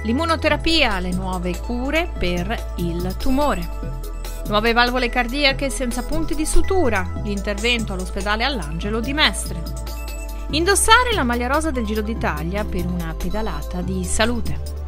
L'immunoterapia, le nuove cure per il tumore. Nuove valvole cardiache senza punti di sutura, l'intervento all'ospedale All'Angelo di Mestre. Indossare la maglia rosa del Giro d'Italia per una pedalata di salute.